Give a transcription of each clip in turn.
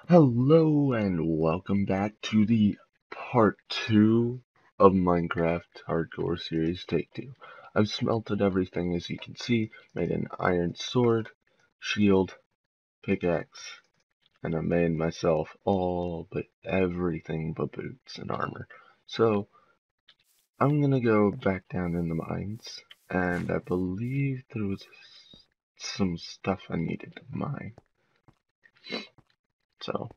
Hello and welcome back to the part 2 of Minecraft Hardcore Series Take 2. I've smelted everything as you can see, made an iron sword, shield, pickaxe, and I made myself all but everything but boots and armor. So I'm gonna go back down in the mines, and I believe there was some stuff I needed to mine. So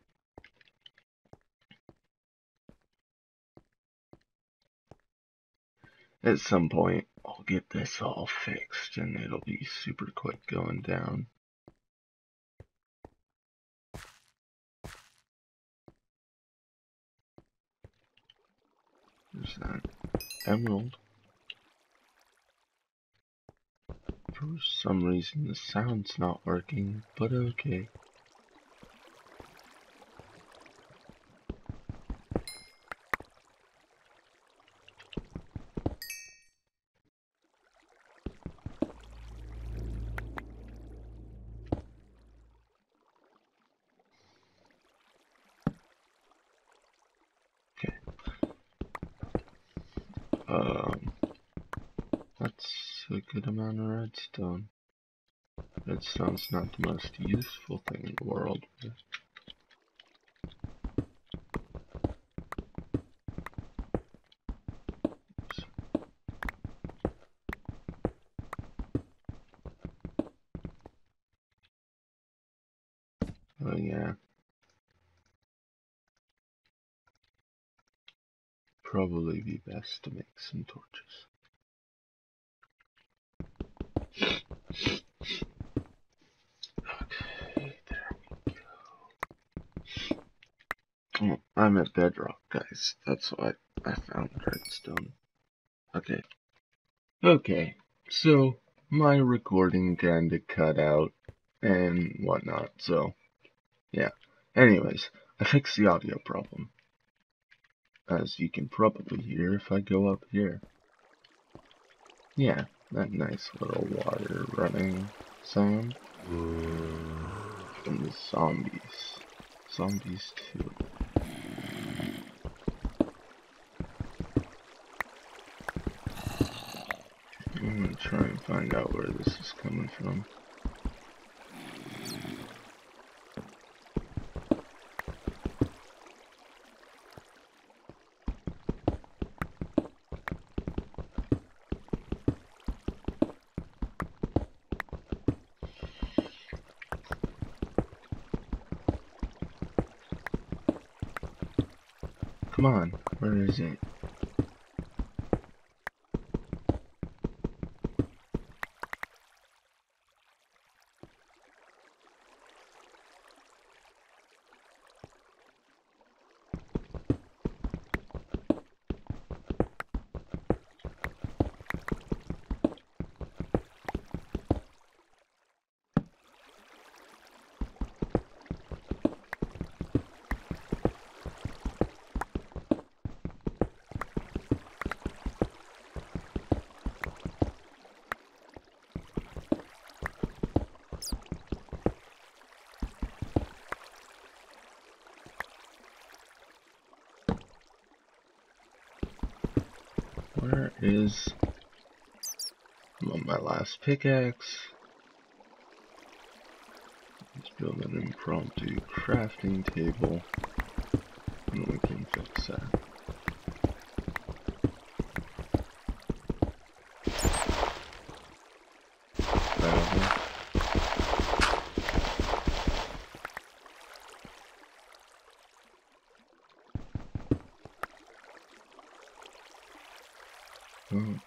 at some point, I'll get this all fixed and it'll be super quick going down. There's that emerald. For some reason the sound's not working, but okay. Okay. That's a good amount of redstone. Redstone's not the most useful thing in the world. Oh yeah. Probably be best to make some torches. Okay, there we go. Oh, I'm at bedrock, guys. That's why I found redstone. Okay. Okay, so my recording kinda cut out and whatnot, so yeah. Anyways, I fixed the audio problem. As you can probably hear if I go up here. Yeah, that nice little water running sound. And the zombies. Zombies too. I'm gonna try and find out where this is coming from. Come on, where is it? Where is... I'm on my last pickaxe. Let's build an impromptu crafting table, and we can fix that. Oh.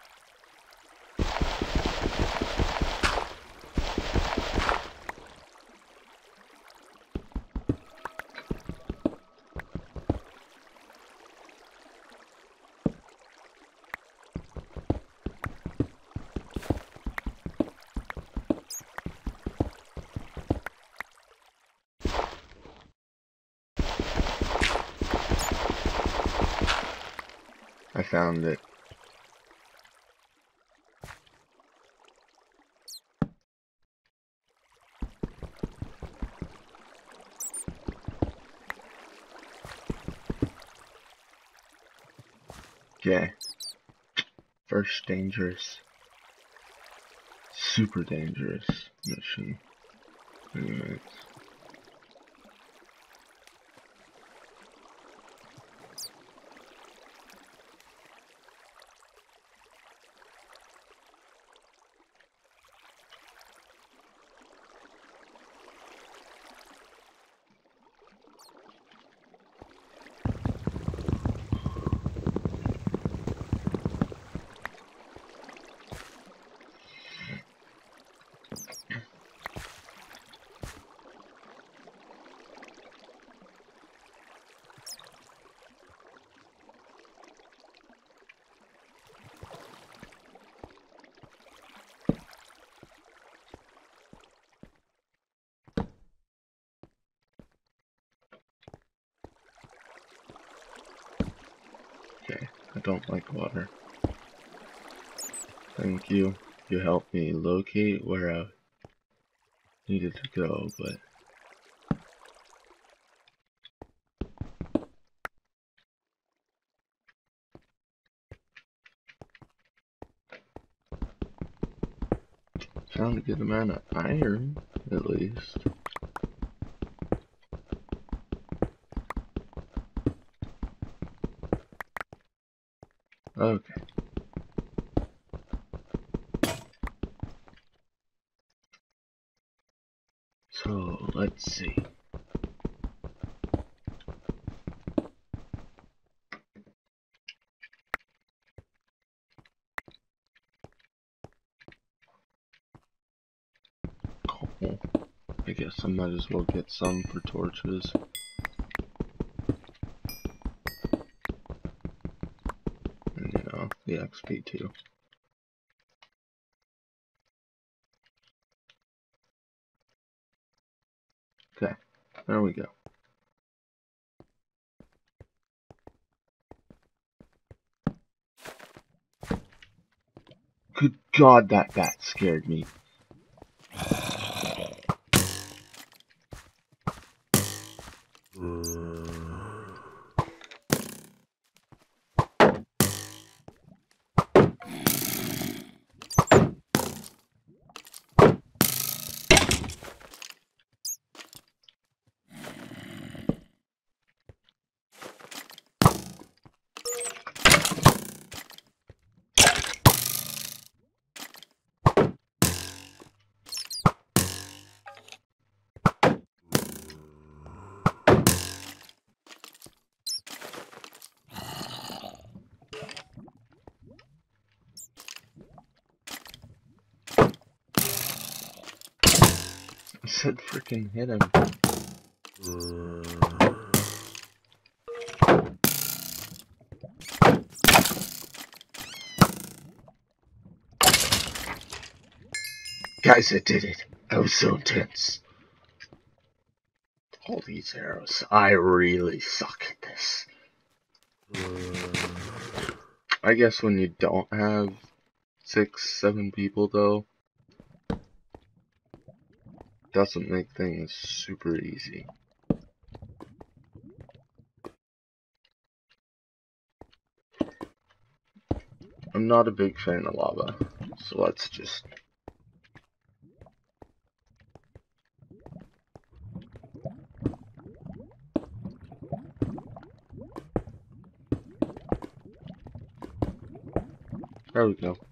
I found it. Okay. First dangerous. Super dangerous mission. Anyways. Okay, I don't like water. Thank you. You helped me locate where I needed to go, but found a good amount of iron, at least. Okay. So, let's see. Cool. I guess I might as well get some for torches. And, you know, the XP too. Okay, there we go. Good God, that bat scared me. I said freaking hit him. Guys, I did it. I was so intense. All these arrows. I really suck at this. I guess when you don't have 6, 7 people though, doesn't make things super easy. I'm not a big fan of lava, so let's just... There we go.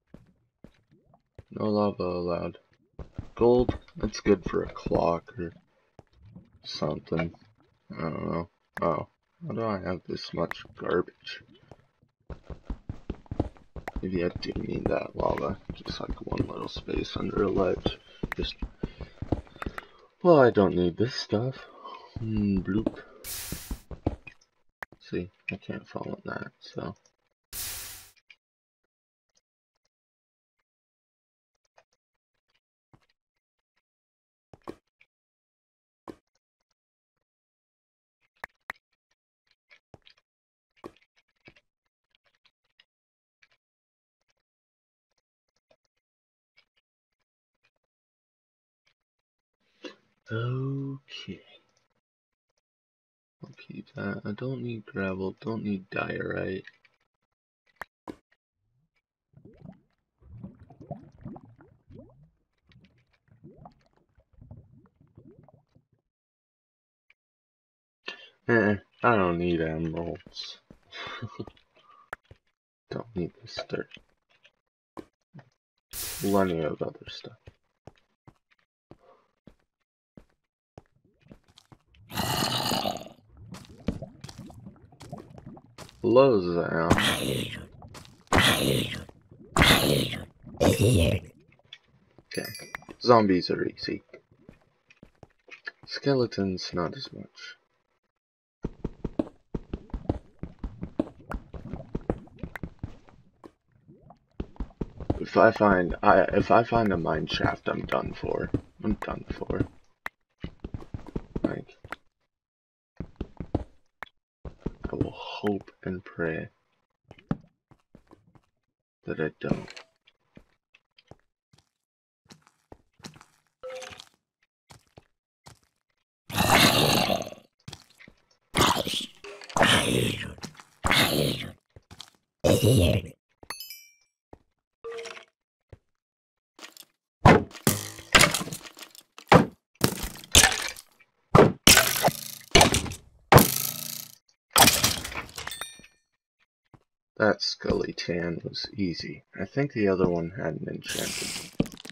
No lava allowed. Gold, that's good for a clock or something. I don't know. Oh, why do I have this much garbage? Maybe I do need that lava. Just like one little space under a ledge. Just... Well, I don't need this stuff. Bloop. See, I can't fall on that, so... Okay. I'll keep that. I don't need gravel, don't need diorite. I don't need emeralds. Don't need this dirt. Plenty of other stuff. Hello, Zam. Okay. Zombies are easy. Skeletons, not as much. If I find a mine shaft, I'm done for. I'm done for. Like, I will hope and pray that I don't. That Scully Tan was easy. I think the other one had an enchanted.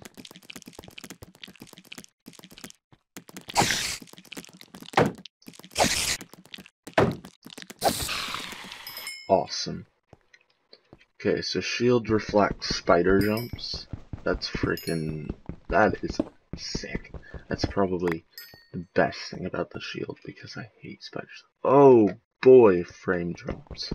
Awesome. Okay, so shield reflects spider jumps. That is sick. That's probably the best thing about the shield because I hate spiders. Oh boy, frame drops.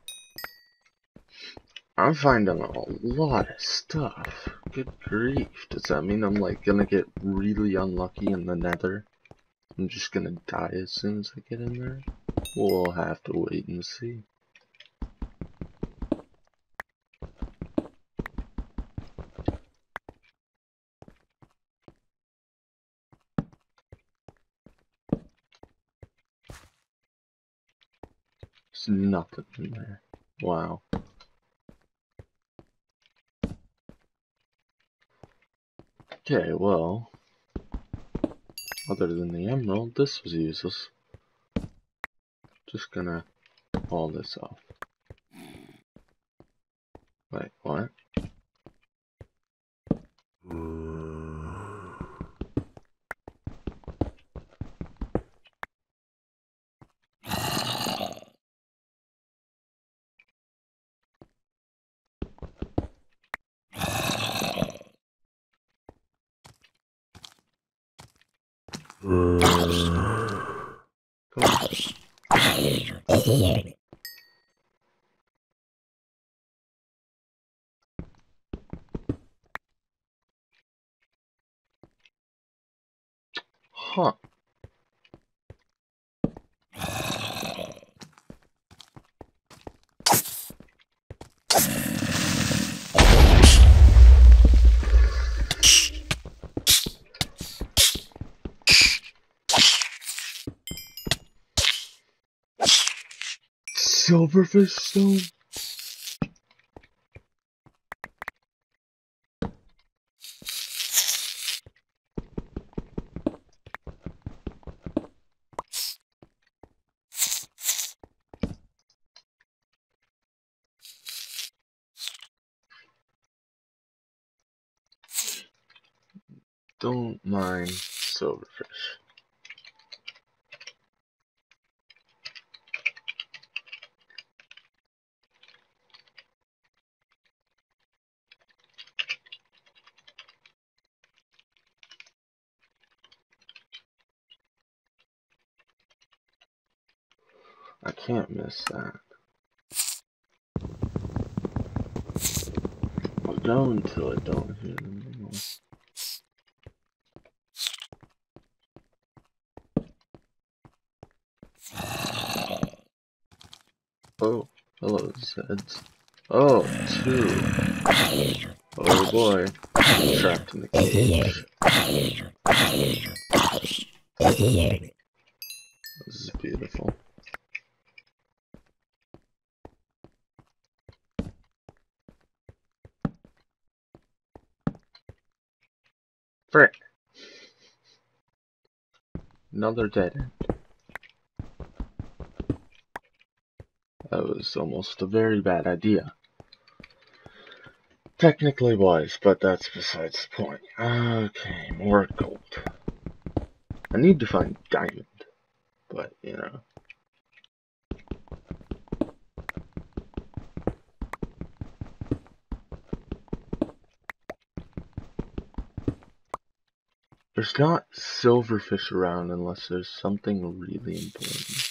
I'm finding a lot of stuff. Good grief. Does that mean I'm like gonna get really unlucky in the nether? I'm just gonna die as soon as I get in there? We'll have to wait and see. There's nothing in there. Wow. Okay, well, other than the emerald, this was useless. Just gonna haul this off. Wait, what? Huh. Silverfish stone? Don't mind silverfish. I can't miss that. I'll go until I don't hear them anymore. Oh, hello, Zeds. Oh, two. Oh boy. I'm trapped in the cage. This is beautiful. Frick. Another dead end. That was almost a very bad idea. Technically wise, but that's besides the point. Okay, more gold. I need to find diamond, but you know. There's not silverfish around unless there's something really important.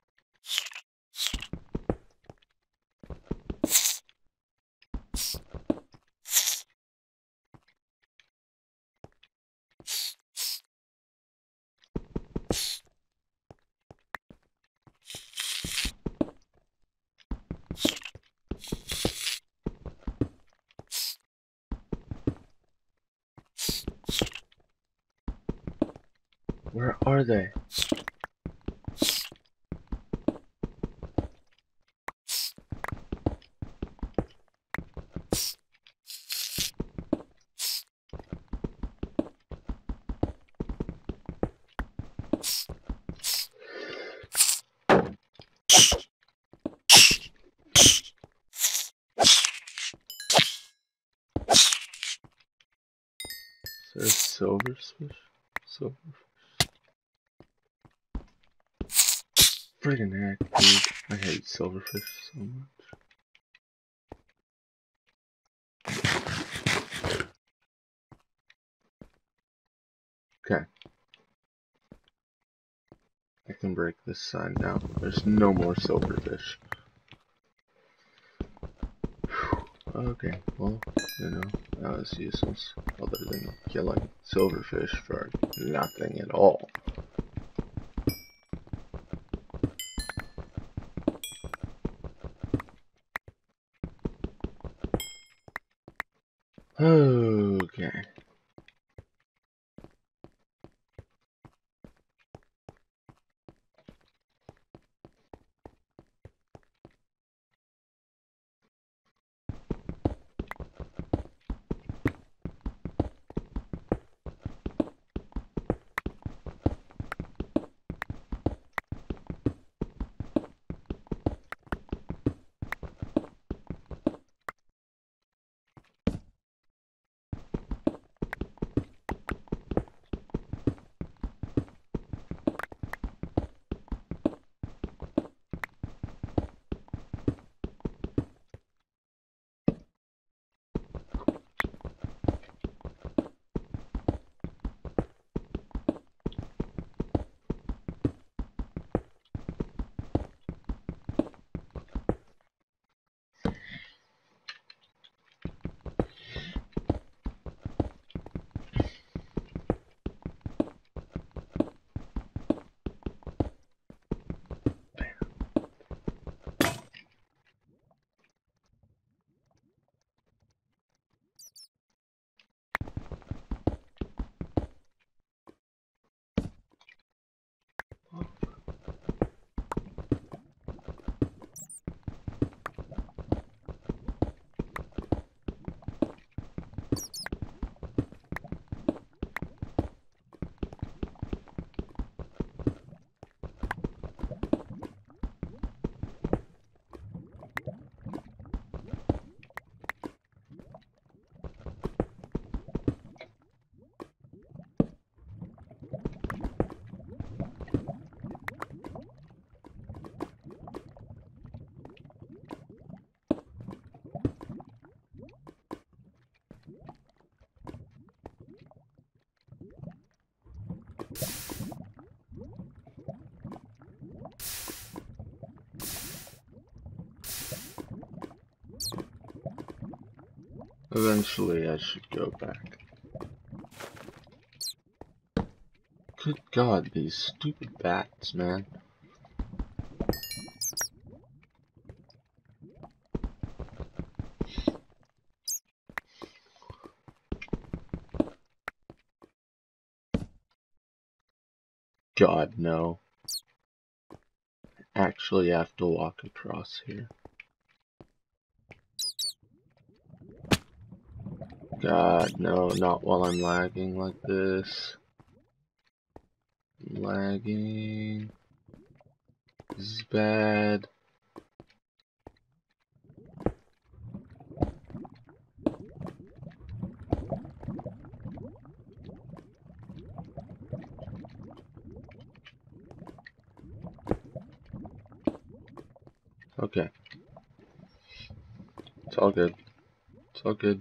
Where are they? Is there a silverfish? Silverfish. Friggin' heck, dude. I hate silverfish so much. Okay. I can break this sign now. There's no more silverfish. Okay, well, you know, that was useless. Other than killing silverfish for nothing at all. Okay. Eventually I should go back. Good God, these stupid bats, man. God, no. Actually, I have to walk across here. God, no, not while I'm lagging like this. I'm lagging. This is bad. Okay. It's all good. It's all good.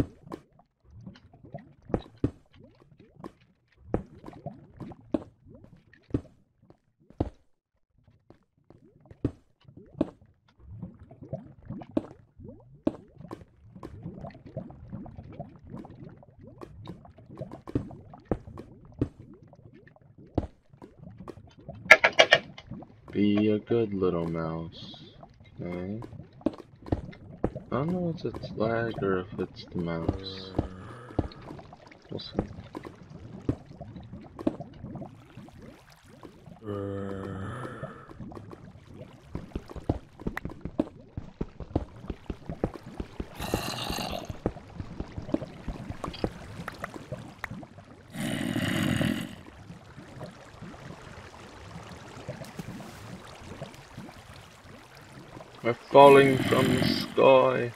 Be a good little mouse. Okay. I don't know if it's lag or if it's the mouse. We'll see. We're falling from the sky.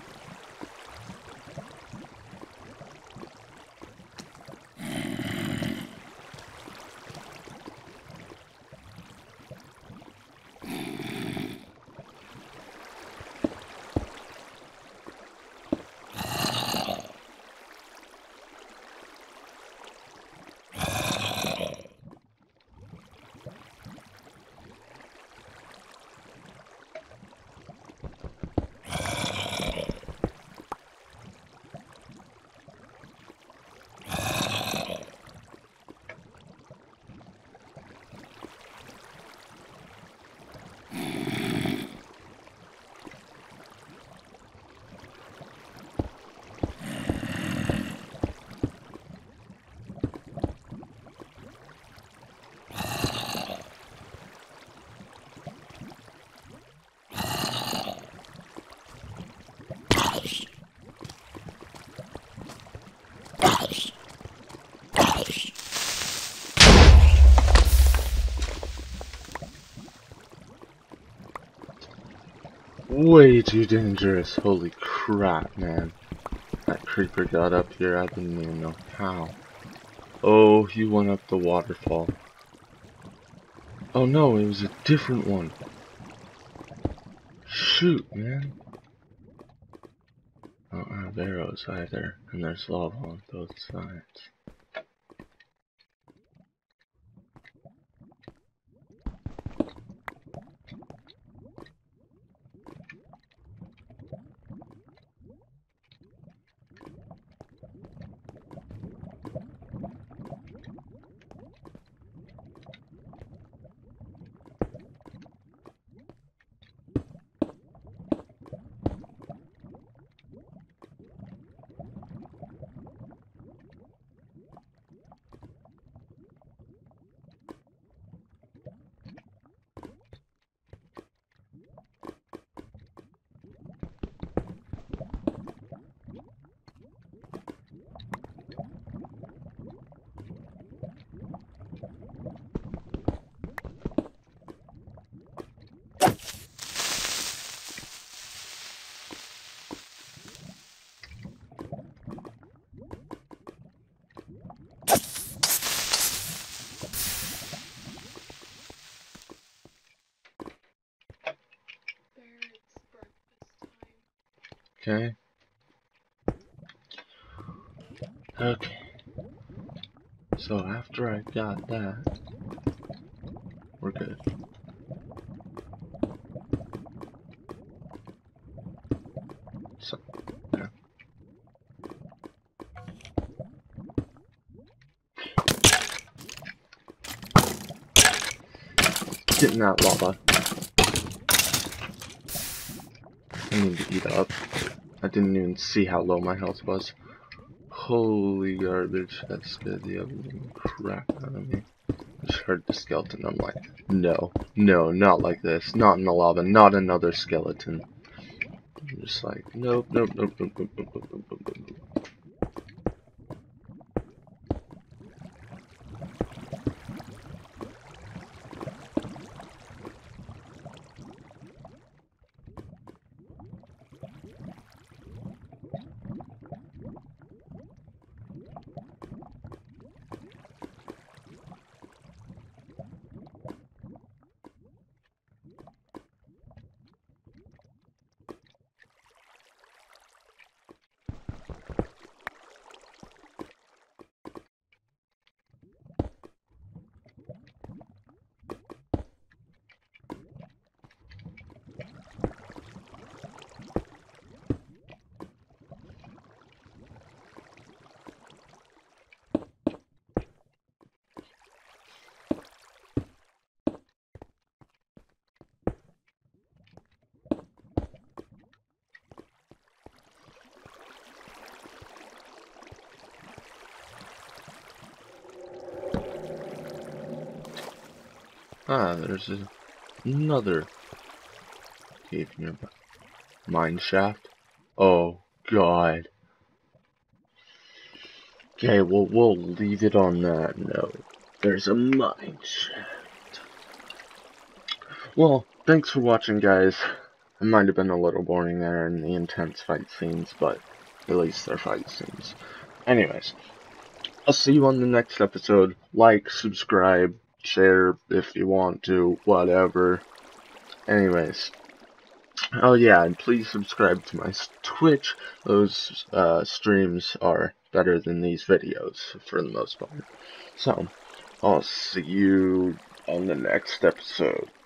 Way too dangerous. Holy crap, man. That creeper got up here. I didn't even know how. Oh, he went up the waterfall. Oh no, it was a different one. Shoot, man. I don't have arrows either, and there's lava on both sides. Okay. Okay. So after I got that, we're good. So, yeah. Get in that lava. I need to eat up. I didn't even see how low my health was. Holy garbage, that scared the living crap out of me. I just heard the skeleton. I'm like, no, no, not like this. Not in the lava, not another skeleton. I'm just like, nope, nope, nope, nope, nope, nope, nope, nope, nope, nope, nope. Ah, there's another cave nearby. Mine shaft? Oh, God. Okay, well, we'll leave it on that note. There's a mine shaft. Well, thanks for watching, guys. It might have been a little boring there in the intense fight scenes, but at least they're fight scenes. Anyways, I'll see you on the next episode. Like, subscribe, share if you want to, whatever. Anyways. Oh yeah, and please subscribe to my Twitch. Those streams are better than these videos for the most part. So, I'll see you on the next episode.